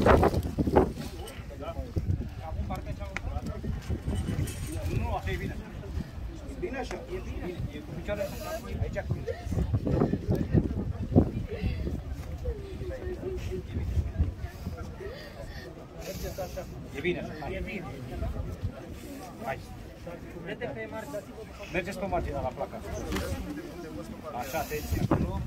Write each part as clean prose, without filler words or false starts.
Acum partea cealaltă. Nu, așa e bine. Bine așa. E bine. E cu picioarele așa. Aici cu mine. E bine. E bine. Hai. Mergeți pe marginea la placa. Așa, atenție.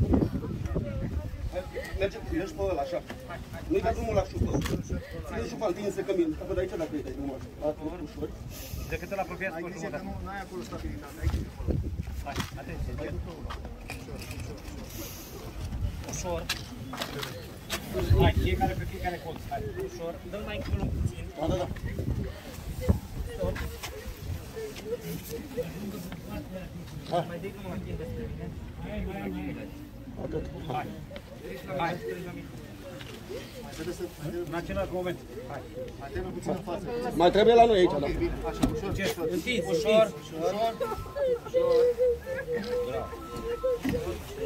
Mergi pe ăla, așa. Nu-i da drumul la șufă. Ține șufa, întinse cămin. Că de aici dacă îi dai drumul așa. Ușor. De cât îl apropiați cu jumătate. Nu ai acolo stabilitate. Aici e acolo. Hai, atenție. Ușor. Hai, fiecare pe fiecare colț. Hai, ușor. Dă-l mai încolo puțin. Da, da, da. Ușor. Mai dai drumul la tine despre mine. Hai. Atât. Hai. Hai. În același moment. Hai. Atenă puțin în față. Mai trebuie la noi aici, da. Așa, ușor. Întinzi. Ușor. Ușor. Ușor.